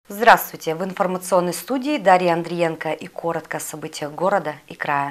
Здравствуйте! В информационной студии Дарья Андриенко и коротко о событиях города и края.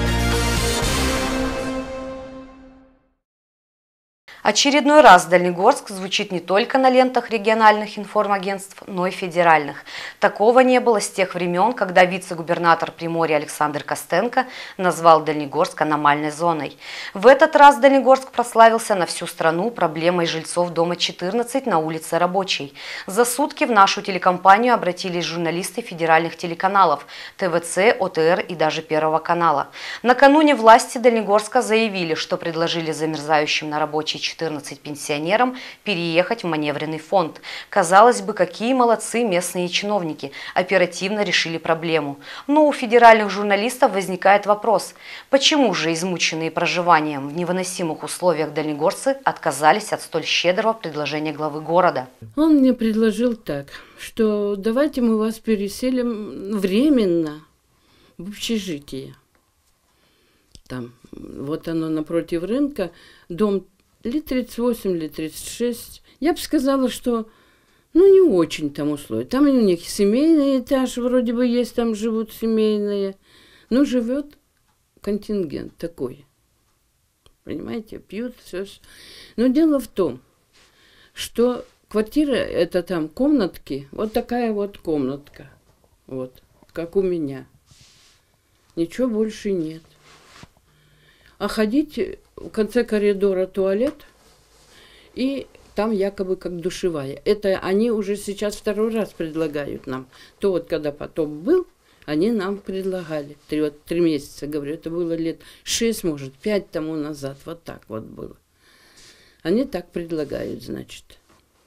Очередной раз Дальнегорск звучит не только на лентах региональных информагентств, но и федеральных. Такого не было с тех времен, когда вице-губернатор Приморья Александр Костенко назвал Дальнегорск аномальной зоной. В этот раз Дальнегорск прославился на всю страну проблемой жильцов дома 14 на улице Рабочей. За сутки в нашу телекомпанию обратились журналисты федеральных телеканалов ТВЦ, ОТР и даже Первого канала. Накануне власти Дальнегорска заявили, что предложили замерзающим на Рабочей 14 пенсионерам переехать в маневренный фонд. Казалось бы, какие молодцы местные чиновники, оперативно решили проблему. Но у федеральных журналистов возникает вопрос, почему же измученные проживанием в невыносимых условиях дальнегорцы отказались от столь щедрого предложения главы города? Он мне предложил так, что давайте мы вас переселим временно в общежитие. Там, вот оно напротив рынка, дом ли 38, ли 36. Я бы сказала, что не очень там условия. Там у них семейный этаж вроде бы есть, там живут семейные. Но живет контингент такой. Понимаете, пьют, все. Но дело в том, что квартира, это там комнатки, вот такая вот комнатка, вот, как у меня. Ничего больше нет. А ходить в конце коридора туалет, и там якобы как душевая. Это они уже сейчас второй раз предлагают нам. То вот когда потоп был, они нам предлагали. 3 месяца, говорю, это было лет 6, может, 5 тому назад. Вот так вот было. Они так предлагают, значит.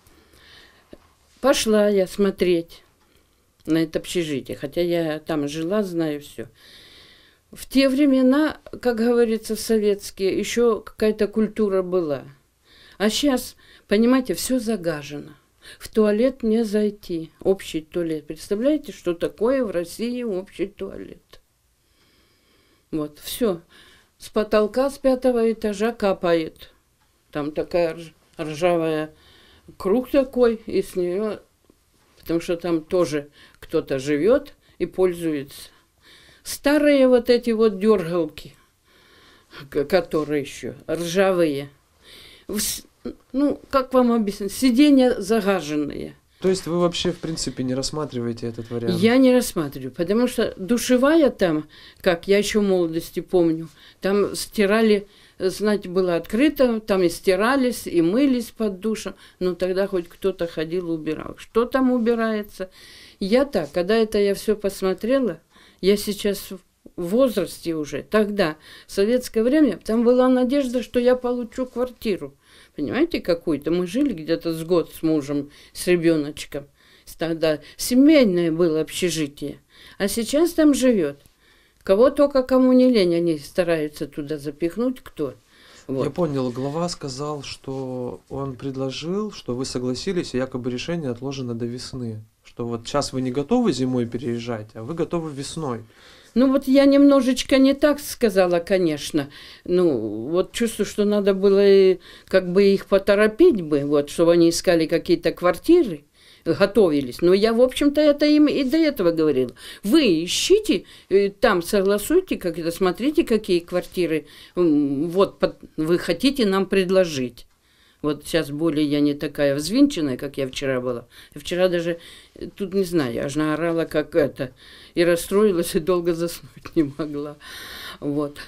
Пошла я смотреть на это общежитие, хотя я там жила, знаю все. В те времена, как говорится, в советские, еще какая-то культура была. А сейчас, понимаете, все загажено. В туалет не зайти. Общий туалет. Представляете, что такое в России общий туалет? Вот, все. С потолка с 5-го этажа капает. Там такая ржавая круг такой, и с нее, потому что там тоже кто-то живет и пользуется. Старые вот эти вот дергалки, которые еще ржавые. Как вам объяснить? Сиденья загаженные. То есть вы вообще, в принципе, не рассматриваете этот вариант? Я не рассматриваю, потому что душевая там, как я еще в молодости помню, там стирали, знаете, было открыто, там и стирались, и мылись под душем. Но тогда хоть кто-то ходил, убирал. Что там убирается? Я так, когда это я все посмотрела, я сейчас в возрасте уже, тогда, в советское время, там была надежда, что я получу квартиру. Понимаете, какую-то? Мы жили где-то с год с мужем, с ребеночком. Тогда семейное было общежитие. А сейчас там живет. Кого только кому не лень, они стараются туда запихнуть, кто. Вот. Я понял, глава сказал, что он предложил, что вы согласились, и якобы решение отложено до весны. Что вот сейчас вы не готовы зимой переезжать, а вы готовы весной. Вот я немножечко не так сказала, конечно. Вот чувствую, что надо было как бы их поторопить бы, вот, чтобы они искали какие-то квартиры, готовились. Но я, в общем-то, это им и до этого говорила. Вы ищите, там согласуйте, как-то смотрите, какие квартиры вот вы хотите нам предложить. Вот сейчас более я не такая взвинченная, как я вчера была. Я вчера даже, тут не знаю, аж наорала как это. И расстроилась, и долго заснуть не могла. Вот.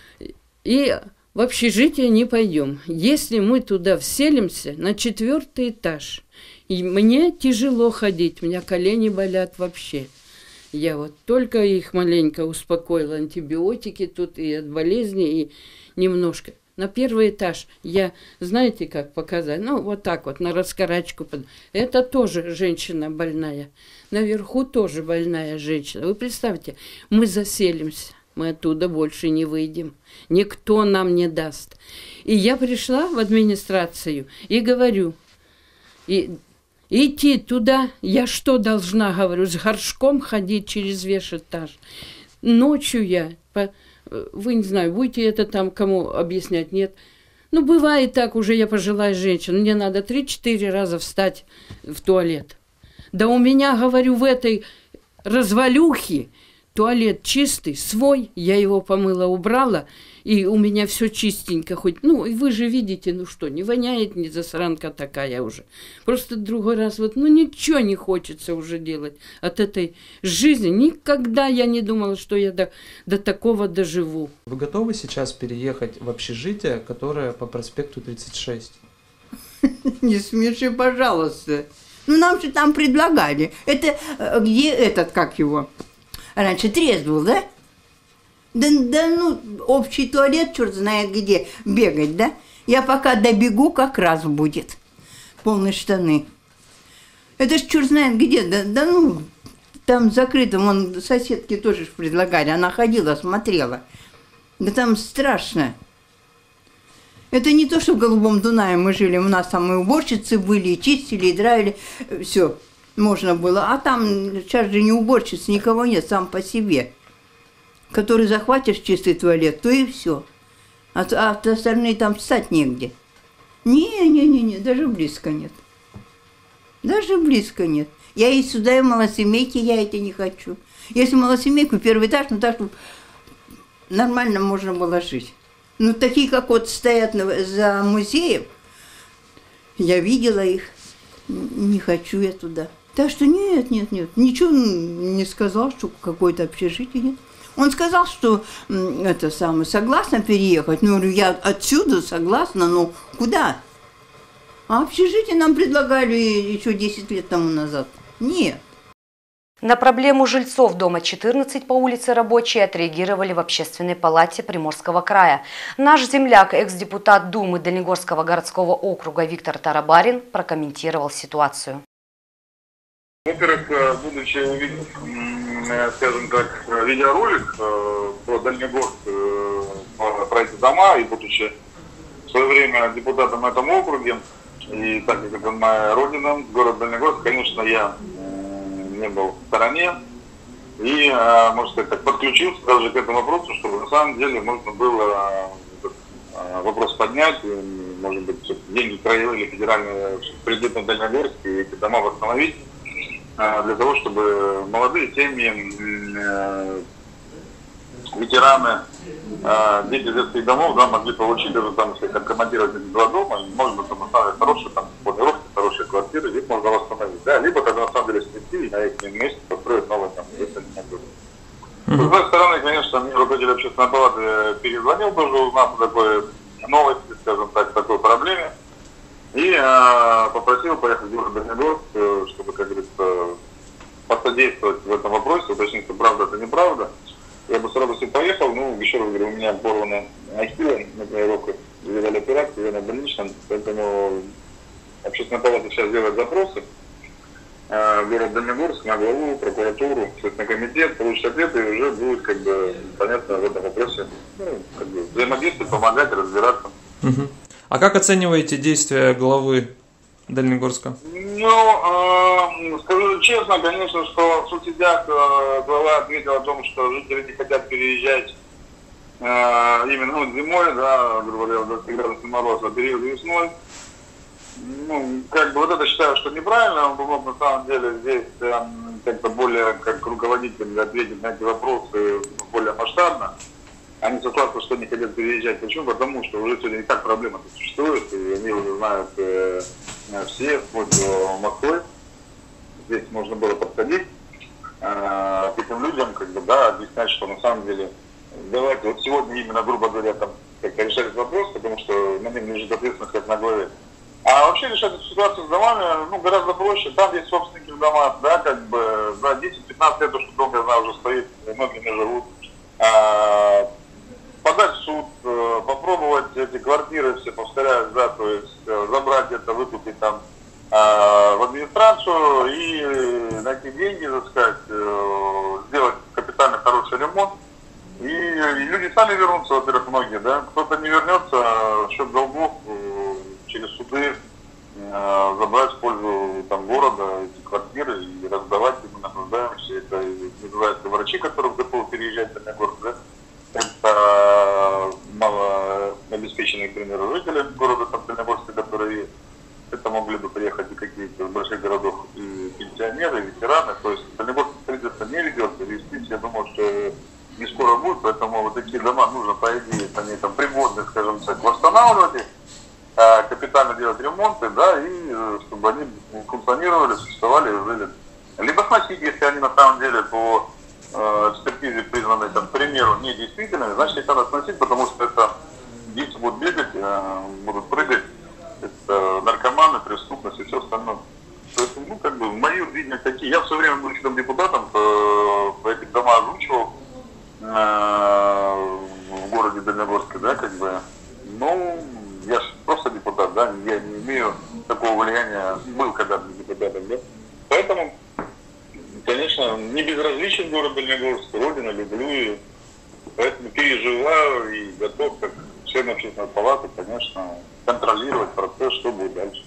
И в общежитие не пойдем. Если мы туда вселимся на 4-й этаж, и мне тяжело ходить, у меня колени болят вообще. Я вот только их маленько успокоила, антибиотики тут и от болезни, и немножко. На 1-й этаж я, знаете, как показать? Вот так вот, на раскорачку. Это тоже женщина больная. Наверху тоже больная женщина. Вы представьте, мы заселимся, мы оттуда больше не выйдем. Никто нам не даст. И я пришла в администрацию и говорю, идти туда, я что должна, говорю, с горшком ходить через весь этаж? Ночью я... Вы, не знаю, будете это там кому объяснять, нет. Бывает так, уже я пожилая женщина, мне надо 3-4 раза встать в туалет. Да у меня, говорю, в этой развалюхе туалет чистый, свой, я его помыла, убрала, и у меня все чистенько хоть. Ну, и вы же видите, ну что, не воняет, не засранка такая уже. Просто другой раз вот, ну ничего не хочется уже делать от этой жизни. Никогда я не думала, что я до такого доживу. Вы готовы сейчас переехать в общежитие, которое по проспекту 36? Не смеши, пожалуйста. Ну, нам же там предлагали. Это где этот, как его? Раньше Трест был, да? Да, ну, общий туалет, черт знает где, бегать, да? Я пока добегу, как раз будет. Полные штаны. Это ж черт знает где, да ну, там закрыто, вон соседки тоже ж предлагали. Она ходила, смотрела. Да там страшно. Это не то, что в Голубом Дунае мы жили, у нас там и уборщицы были, и чистили, и драили, все можно было. А там сейчас же не уборщиц, никого нет, сам по себе. Который захватишь чистый туалет, то и все. А остальные там встать негде. Не, даже близко нет. Даже близко нет. Я и сюда, и в малосемейки, я это не хочу. Если малосемейку, первый этаж, ну так, чтобы нормально можно было жить. Ну, такие, как вот стоят за музеем, я видела их, не хочу я туда. Так что нет, ничего не сказал, что какое-то общежитие нет. Он сказал, что это самое, согласна переехать. Ну, я отсюда согласна, но куда? А общежитие нам предлагали еще 10 лет тому назад. Нет. На проблему жильцов дома 14 по улице Рабочей отреагировали в Общественной палате Приморского края. Наш земляк, экс-депутат Думы Дальнегорского городского округа Виктор Тарабарин прокомментировал ситуацию. Во-первых, будучи увидев, скажем так, видеоролик про Дальнегорск, про эти дома, и будучи в свое время депутатом в этом округе, и так как это моя родина, город Дальнегорск, конечно, я не был в стороне и, можно сказать, так, подключился даже к этому вопросу, чтобы на самом деле можно было вопрос поднять, и, может быть, деньги краевые или федеральные придут на Дальнегорск и эти дома восстановить, для того, чтобы молодые семьи, ветераны, дети детских домов, да, могли получить даже там, если аккомодировать эти два дома, и можно там оставить хорошие там планировки, хорошие квартиры, их можно восстановить, да, либо тогда на самом деле снести и на их месте построить новые там, если не могут. С другой стороны, конечно, мне руководитель общественной палаты перезвонил тоже, узнав о такой новости, скажем так, такой проблеме, и попросил поехать в город Дальнегорск, чтобы, как говорится, посодействовать в этом вопросе, уточнить, что правда это неправда. Я бы с радостью поехал, ну, еще раз говорю, у меня порвана ахилла на моей руке, сделали операцию, я на больничном, поэтому общественная палата сейчас делает запросы в город Дальнегорск, на главу, прокуратуру, Следственный комитет, получит ответы, и уже будет, как бы, понятно в этом вопросе, ну, как бы, взаимодействовать, помогать, разбираться. А как оцениваете действия главы Дальнегорска? Ну, скажу честно, конечно, что в соцсетях глава ответила о том, что жители не хотят переезжать именно зимой, да, грубо говоря, 20 градусов мороза, а период весной. Ну, как бы вот это считаю, что неправильно, он бы мог на самом деле здесь как-то более, как руководитель, ответить на эти вопросы более масштабно. Они согласны, что не хотят переезжать. Почему? Потому что уже сегодня и так проблема существует, и они уже знают все, вплоть до Москвы. Здесь можно было подходить к этим людям, как бы, да, объяснять, что на самом деле давайте вот сегодня именно, грубо говоря, там как-то решать этот вопрос, потому что на нем лежит ответственность как на главе. А вообще решать эту ситуацию с домами, ну, гораздо проще. Там есть собственники в домах, да, как бы, за 10-15 лет, то, что дом, я знаю, уже стоит, многие не живут. Подать в суд, попробовать эти квартиры все, повторяю, да, то есть забрать это, выкупить там в администрацию и найти деньги, так сказать, сделать капитально хороший ремонт. И люди сами вернутся, во-первых, многие, да, кто-то не вернется, счет долгов через суды забрать в пользу там города эти квартиры и раздавать именно нуждающимся. Это называется врачи, которые готовы переезжать на город, да. Это малообеспеченные, к примеру, жители города Дальнегорска, которые это могли бы приехать и какие-то из больших городов и пенсионеры, ветераны. То есть Дальнегорское строительство не ведет, вестись, я думаю, что не скоро будет, поэтому вот такие дома нужно, по идее, если они там пригодны, скажем так, восстанавливать их, капитально делать ремонты, да, и чтобы они функционировали, существовали и жили. Либо сносить, если они на самом деле по экспертизе признаны, там, к примеру, недействительными, значит их надо сносить, потому что это дети будут бегать, будут прыгать, это наркоманы, преступность и все остальное. То есть, ну, как бы, мои видения такие. Я в свое время, будучи там депутатом, эти дома озвучивал в городе Дальнегорске, да, как бы, ну, я же просто депутат, да, я не имею такого влияния, был когда-то депутатом, да. Поэтому, конечно, не безразличен город Дальнегорск, родина, люблю ее, поэтому переживаю и готов, как член общественной палаты, конечно, контролировать процесс, что будет дальше.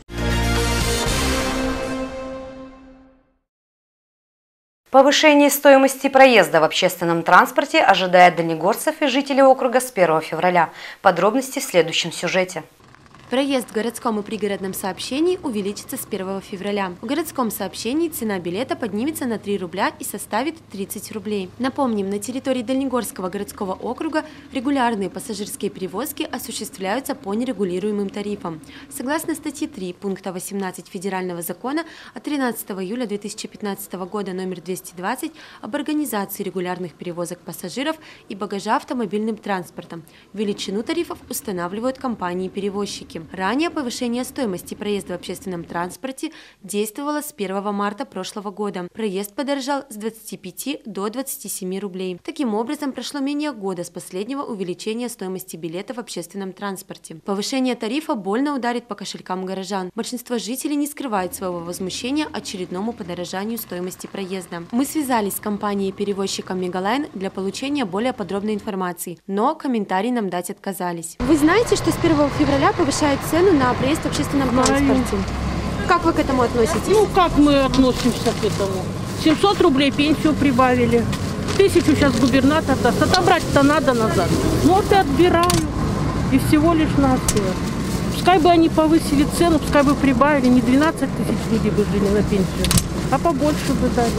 Повышение стоимости проезда в общественном транспорте ожидает дальнегорцев и жителей округа с 1 февраля. Подробности в следующем сюжете. Проезд в городском и пригородном сообщении увеличится с 1 февраля. В городском сообщении цена билета поднимется на 3 рубля и составит 30 рублей. Напомним, на территории Дальнегорского городского округа регулярные пассажирские перевозки осуществляются по нерегулируемым тарифам. Согласно статье 3 пункта 18 Федерального закона от 13 июля 2015 года номер 220 об организации регулярных перевозок пассажиров и багажа автомобильным транспортом, величину тарифов устанавливают компании-перевозчики. Ранее повышение стоимости проезда в общественном транспорте действовало с 1 марта прошлого года. Проезд подорожал с 25 до 27 рублей. Таким образом, прошло менее года с последнего увеличения стоимости билета в общественном транспорте. Повышение тарифа больно ударит по кошелькам горожан. Большинство жителей не скрывает своего возмущения очередному подорожанию стоимости проезда. Мы связались с компанией-перевозчиком Мегалайн для получения более подробной информации, но комментарий нам дать отказались. Вы знаете, что с 1 февраля повышают цену на проезд в общественном транспорте? Как вы к этому относитесь? Ну, как мы относимся к этому? 700 рублей пенсию прибавили. 1000 сейчас губернатор даст. Отобрать-то надо назад. Ну, вот и отбираю. И всего лишь на все. Пускай бы они повысили цену, пускай бы прибавили. Не 12 тысяч людей бы жили на пенсию, а побольше бы дали.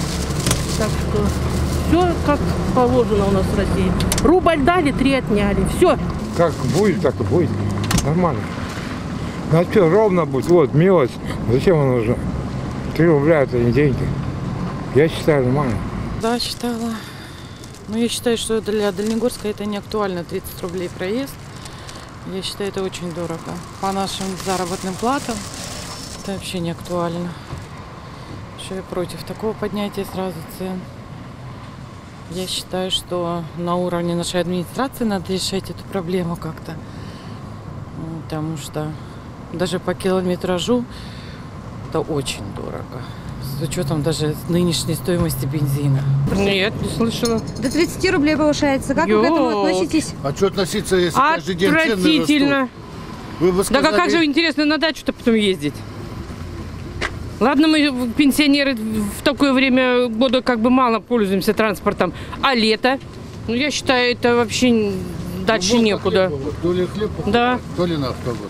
Так что все как положено у нас в России. Рубль дали, 3 отняли. Все. Как будет, так и будет. Нормально. Ну, все ровно будет. Вот, мелочь. Зачем она нужна? 3 рубля это не деньги. Я считаю, нормально. Да, считала. Но я считаю, что для Дальнегорска это не актуально. 30 рублей проезд. Я считаю, это очень дорого. По нашим заработным платам это вообще не актуально. Что я против такого поднятия сразу цен. Я считаю, что на уровне нашей администрации надо решать эту проблему как-то. Потому что даже по километражу это очень дорого. С учетом даже нынешней стоимости бензина. Нет, не слышала. До 30 рублей повышается. Как вы к этому относитесь? А что относиться, если каждый день цены растут? Отвратительно. Вы бы сказали... Да как же интересно на дачу-то потом ездить? Ладно, мы, пенсионеры, в такое время года как бы мало пользуемся транспортом, а лето, ну, я считаю, это вообще дальше некуда. То ли хлеб покупать, да. То ли на автобус.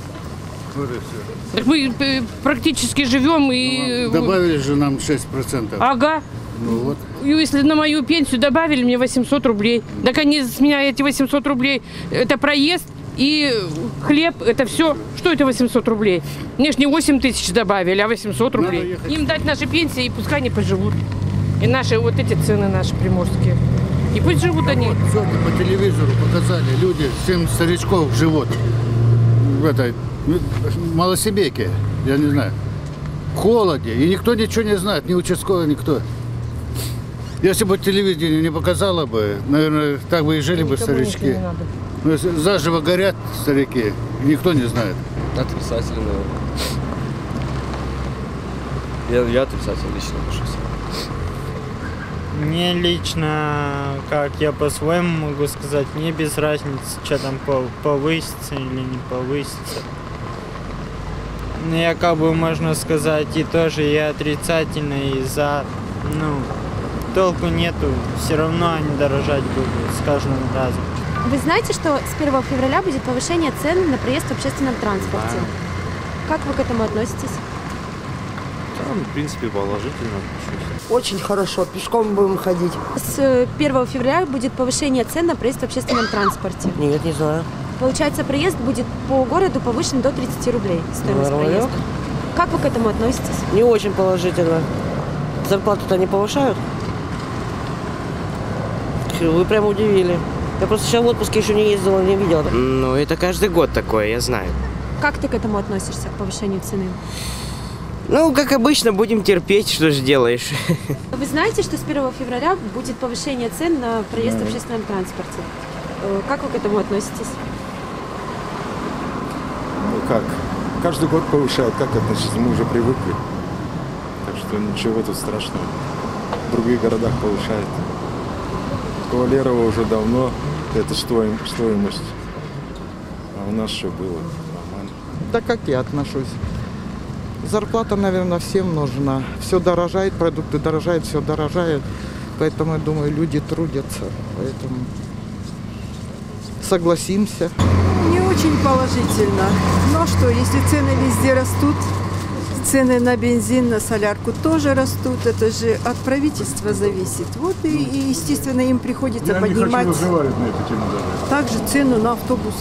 Так мы практически живем и... Добавили же нам 6%. Ага. Ну вот. И если на мою пенсию добавили мне 800 рублей, так они с меня эти 800 рублей, это проезд и хлеб, это все. Что это 800 рублей? Мне ж не 8 тысяч добавили, а 800 рублей. Им дать наши пенсии, и пускай они поживут. И наши вот эти цены наши приморские. И пусть живут они. Вот, сегодня по телевизору показали, люди, 7 старичков живут в этой малосемейке, я не знаю, в холоде. И никто ничего не знает, ни участковый, никто. Если бы телевидение не показало бы, наверное, так бы и жили бы старички. Но заживо горят старики, никто не знает. Отрицательно. Я отрицательно лично отношусь. Мне лично, как я по-своему могу сказать, мне без разницы, что там повысится или не повысится. Но я как бы, можно сказать, и тоже и отрицательно, и за. Ну, толку нету, все равно они дорожать будут с каждым разом. Вы знаете, что с 1 февраля будет повышение цен на проезд в общественном транспорте? Как вы к этому относитесь? целом, в принципе, положительно отношусь. Очень хорошо, пешком будем ходить. С 1 февраля будет повышение цен на проезд в общественном транспорте. Нет, не знаю. Получается, проезд будет по городу повышен до 30 рублей, стоимость проезда. Как вы к этому относитесь? Не очень положительно. Зарплату-то не повышают? Вы прям удивили. Я просто сейчас в отпуске еще не ездила, не видела. Ну, это каждый год такое, я знаю. Как ты к этому относишься, к повышению цены? Ну, как обычно, будем терпеть, что же делаешь. Вы знаете, что с 1 февраля будет повышение цен на проезд в общественном транспорте? Как вы к этому относитесь? Ну как? Каждый год повышают. Как относиться? Мы уже привыкли. Так что ничего тут страшного. В других городах повышают. Кавалерово уже давно. Это стоимость. А у нас что было? Нормально. Да как я отношусь? Зарплата, наверное, всем нужна. Все дорожает, продукты дорожают, все дорожает. Поэтому, я думаю, люди трудятся. Поэтому согласимся. Не очень положительно. Но что, если цены везде растут, цены на бензин, на солярку тоже растут. Это же от правительства зависит. Вот и естественно, им приходится поднимать на эту тему даже. также цену на автобус.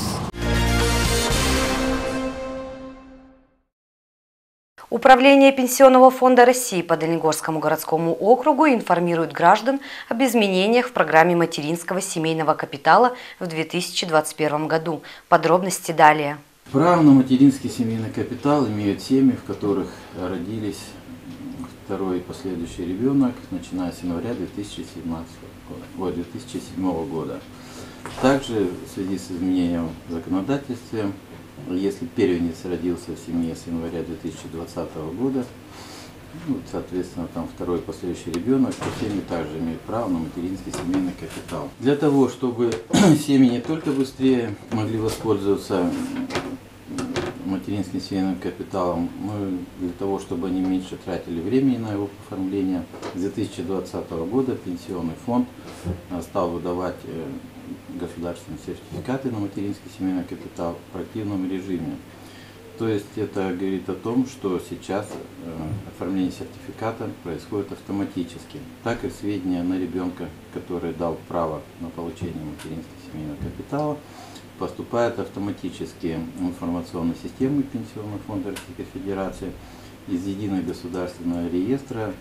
Управление Пенсионного фонда России по Дальнегорскому городскому округу информирует граждан об изменениях в программе материнского семейного капитала в 2021 году. Подробности далее. Право на материнский семейный капитал имеют семьи, в которых родились второй и последующий ребенок, начиная с января 2007 года. Также в связи с изменением в законодательстве, если первенец родился в семье с января 2020 года, соответственно, там второй и последующий ребенок, то семьи также имеют право на материнский семейный капитал. Для того, чтобы семьи не только быстрее могли воспользоваться материнским семейным капиталом, для того, чтобы они меньше тратили времени на его оформление, с 2020 года Пенсионный фонд стал выдавать государственные сертификаты на материнский семейный капитал в проактивном режиме. То есть это говорит о том, что сейчас оформление сертификата происходит автоматически. Так и сведения на ребенка, который дал право на получение материнского семейного капитала, поступают автоматически в информационную систему Пенсионного фонда Российской Федерации из единого государственного реестра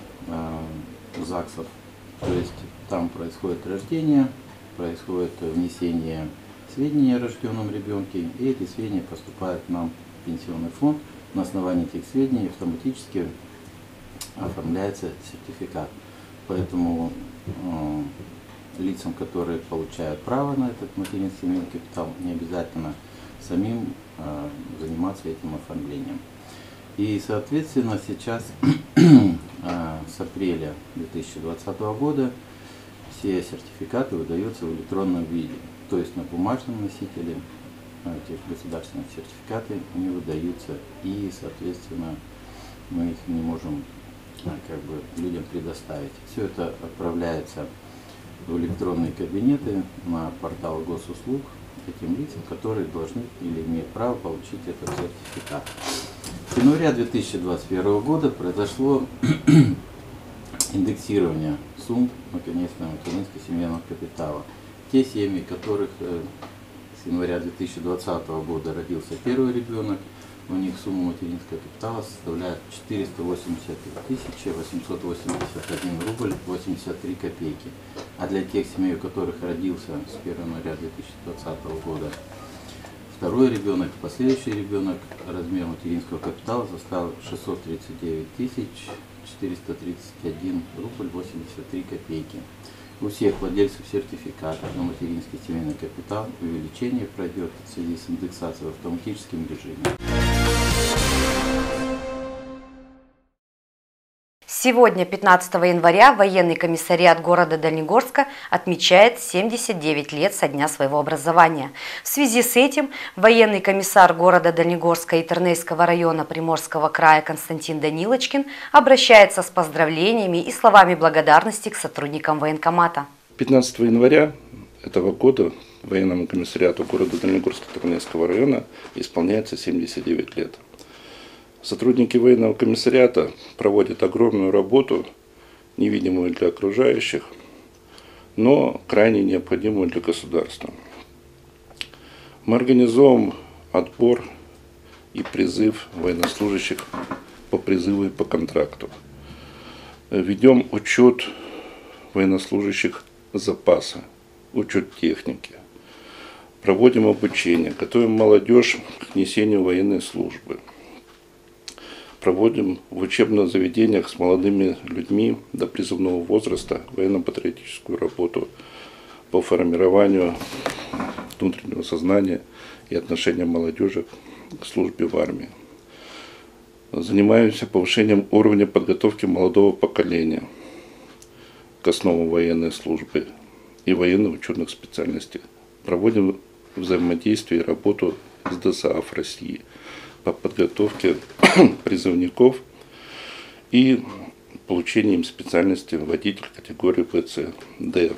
ЗАГСов. То есть там происходит рождение, происходит внесение сведений о рожденном ребенке, и эти сведения поступают нам в Пенсионный фонд. На основании этих сведений автоматически оформляется сертификат. Поэтому лицам, которые получают право на этот материнский семейный капитал, не обязательно самим заниматься этим оформлением. И, соответственно, сейчас с апреля 2020 года все сертификаты выдаются в электронном виде, то есть на бумажном носителе. Эти государственные сертификаты не выдаются, и, соответственно, мы их не можем людям предоставить. Все это отправляется в электронные кабинеты на портал госуслуг этим лицам, которые должны или имеют право получить этот сертификат. С января 2021 года произошло индексирование сумм наконец-то материнского семейного капитала. Те семьи, которых с января 2020 года родился первый ребенок, у них сумма материнского капитала составляет 480 881 рубль 83 копейки. А для тех семей, у которых родился с 1 января 2020 года второй ребенок, последующий ребенок, размер материнского капитала составил 639 431 рубль 83 копейки. У всех владельцев сертификата на материнский семейный капитал увеличение пройдет в связи с индексацией в автоматическом режиме. Сегодня, 15 января, военный комиссариат города Дальнегорска отмечает 79 лет со дня своего образования. В связи с этим военный комиссар города Дальнегорска и Тернейского района Приморского края Константин Данилочкин обращается с поздравлениями и словами благодарности к сотрудникам военкомата. 15 января этого года военному комиссариату города Дальнегорска Тернейского района исполняется 79 лет. Сотрудники военного комиссариата проводят огромную работу, невидимую для окружающих, но крайне необходимую для государства. Мы организуем отбор и призыв военнослужащих по призыву и по контракту. Ведем учет военнослужащих запаса, учет техники. Проводим обучение, готовим молодежь к несению военной службы. Проводим в учебных заведениях с молодыми людьми до призывного возраста военно-патриотическую работу по формированию внутреннего сознания и отношения молодежи к службе в армии. Занимаемся повышением уровня подготовки молодого поколения к основам военной службы и военно-учетных специальностей. Проводим взаимодействие и работу с ДСАФ России по подготовке призывников и получению им специальности водитель категории ВЦ-Д.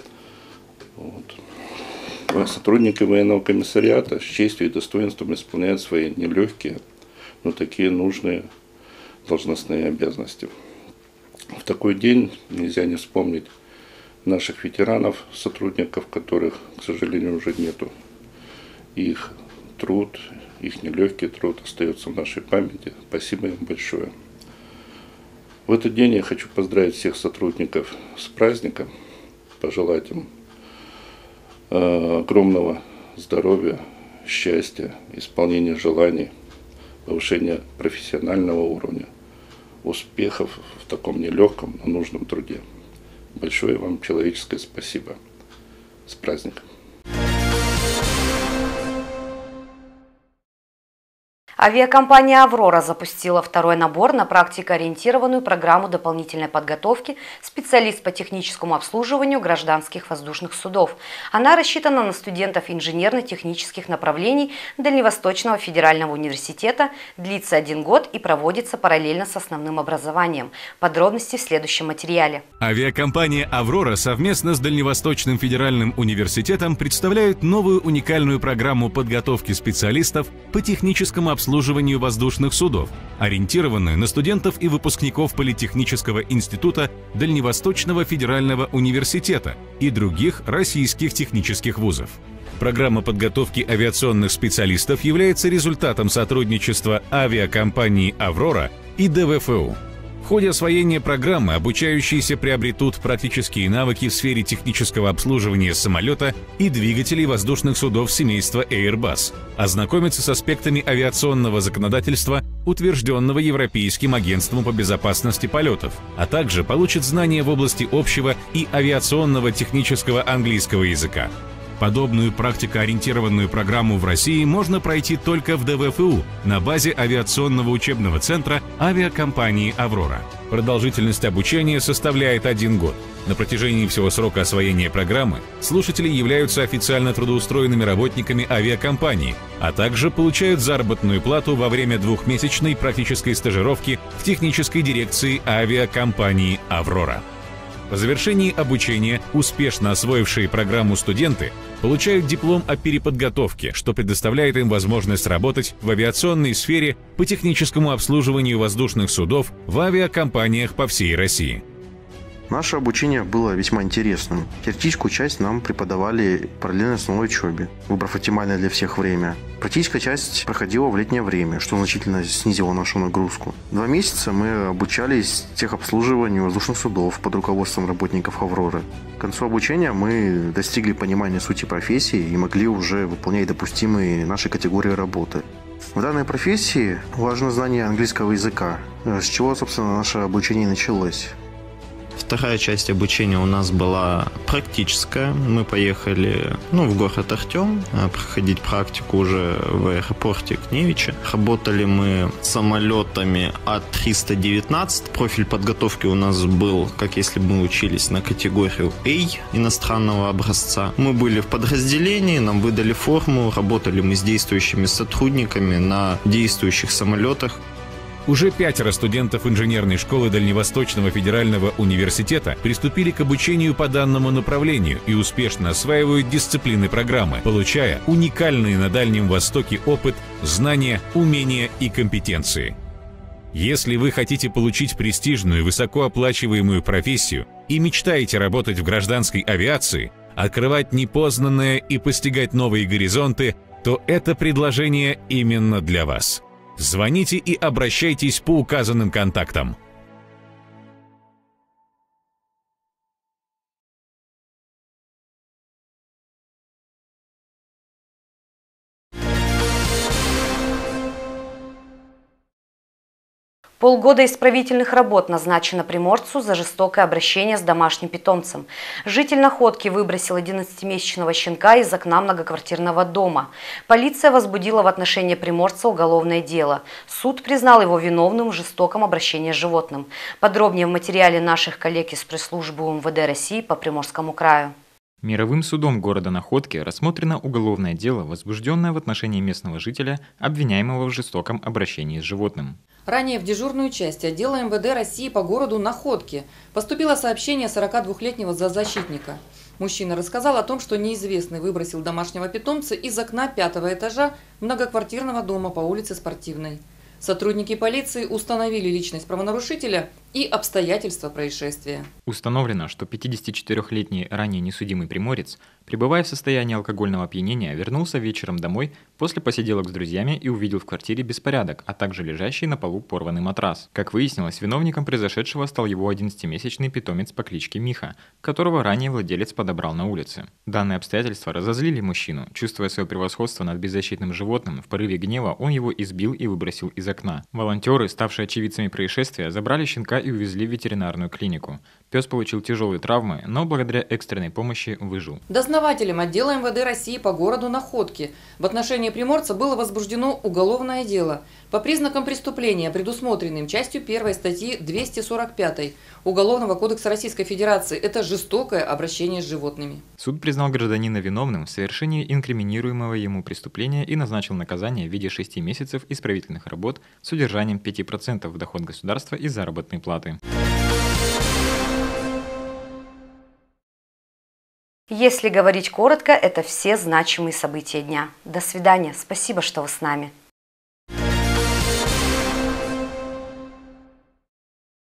Сотрудники военного комиссариата с честью и достоинством исполняют свои нелегкие, но такие нужные должностные обязанности. В такой день нельзя не вспомнить наших ветеранов, сотрудников которых, к сожалению, уже нету. Их труд, их нелегкий труд остается в нашей памяти. Спасибо им большое. В этот день я хочу поздравить всех сотрудников с праздником, пожелать им огромного здоровья, счастья, исполнения желаний, повышения профессионального уровня, успехов в таком нелегком, но нужном труде. Большое вам человеческое спасибо. С праздником! Авиакомпания «Аврора» запустила второй набор на практикоориентированную программу дополнительной подготовки «Специалист по техническому обслуживанию гражданских воздушных судов». Она рассчитана на студентов инженерно-технических направлений Дальневосточного федерального университета, длится 1 год и проводится параллельно с основным образованием. Подробности в следующем материале. Авиакомпания «Аврора» совместно с Дальневосточным федеральным университетом представляют новую уникальную программу подготовки специалистов по техническому обслуживанию воздушных судов, ориентированную на студентов и выпускников Политехнического института Дальневосточного федерального университета и других российских технических вузов. Программа подготовки авиационных специалистов является результатом сотрудничества авиакомпании «Аврора» и ДВФУ. В ходе освоения программы обучающиеся приобретут практические навыки в сфере технического обслуживания самолета и двигателей воздушных судов семейства Airbus, ознакомятся с аспектами авиационного законодательства, утвержденного Европейским агентством по безопасности полетов, а также получат знания в области общего и авиационного технического английского языка. Подобную практикоориентированную программу в России можно пройти только в ДВФУ на базе авиационного учебного центра авиакомпании «Аврора». Продолжительность обучения составляет 1 год. На протяжении всего срока освоения программы слушатели являются официально трудоустроенными работниками авиакомпании, а также получают заработную плату во время 2-месячной практической стажировки в технической дирекции авиакомпании «Аврора». По завершении обучения успешно освоившие программу студенты получают диплом о переподготовке, что предоставляет им возможность работать в авиационной сфере по техническому обслуживанию воздушных судов в авиакомпаниях по всей России. Наше обучение было весьма интересным. Теоретическую часть нам преподавали параллельно основной учебе, выбрав оптимальное для всех время. Практическая часть проходила в летнее время, что значительно снизило нашу нагрузку. 2 месяца мы обучались техобслуживанию воздушных судов под руководством работников «Авроры». К концу обучения мы достигли понимания сути профессии и могли уже выполнять допустимые нашей категории работы. В данной профессии важно знание английского языка, с чего, собственно, наше обучение началось. Вторая часть обучения у нас была практическая. Мы поехали в город Артем проходить практику уже в аэропорте Кневича. Работали мы самолетами А319. Профиль подготовки у нас был, как если бы мы учились на категорию А иностранного образца. Мы были в подразделении, нам выдали форму, работали мы с действующими сотрудниками на действующих самолетах. Уже 5 студентов инженерной школы Дальневосточного федерального университета приступили к обучению по данному направлению и успешно осваивают дисциплины программы, получая уникальный на Дальнем Востоке опыт, знания, умения и компетенции. Если вы хотите получить престижную, высокооплачиваемую профессию и мечтаете работать в гражданской авиации, открывать непознанное и постигать новые горизонты, то это предложение именно для вас. Звоните и обращайтесь по указанным контактам. Полгода исправительных работ назначено приморцу за жестокое обращение с домашним питомцем. Житель Находки выбросил 11-месячного щенка из окна многоквартирного дома. Полиция возбудила в отношении приморца уголовное дело. Суд признал его виновным в жестоком обращении с животным. Подробнее в материале наших коллег из пресс-службы МВД России по Приморскому краю. Мировым судом города Находки рассмотрено уголовное дело, возбужденное в отношении местного жителя, обвиняемого в жестоком обращении с животным. Ранее в дежурную часть отдела МВД России по городу Находки поступило сообщение 42-летнего зоозащитника. Мужчина рассказал о том, что неизвестный выбросил домашнего питомца из окна 5-го этажа многоквартирного дома по улице Спортивной. Сотрудники полиции установили личность правонарушителя и обстоятельства происшествия. Установлено, что 54-летний ранее несудимый приморец, пребывая в состоянии алкогольного опьянения, вернулся вечером домой после посиделок с друзьями и увидел в квартире беспорядок, а также лежащий на полу порванный матрас. Как выяснилось, виновником произошедшего стал его 11-месячный питомец по кличке Миха, которого ранее владелец подобрал на улице. Данные обстоятельства разозлили мужчину. Чувствуя свое превосходство над беззащитным животным, в порыве гнева он его избил и выбросил из окна. Волонтеры, ставшие очевидцами происшествия, забрали щенка и увезли в ветеринарную клинику. Пес получил тяжелые травмы, но благодаря экстренной помощи выжил. Дознавателем отдела МВД России по городу Находки в отношении приморца было возбуждено уголовное дело по признакам преступления, предусмотренным частью 1 статьи 245 Уголовного кодекса Российской Федерации. Это жестокое обращение с животными. Суд признал гражданина виновным в совершении инкриминируемого ему преступления и назначил наказание в виде 6 месяцев исправительных работ с удержанием 5% в доход государства и заработной платы. Если говорить коротко, это все значимые события дня. До свидания. Спасибо, что вы с нами.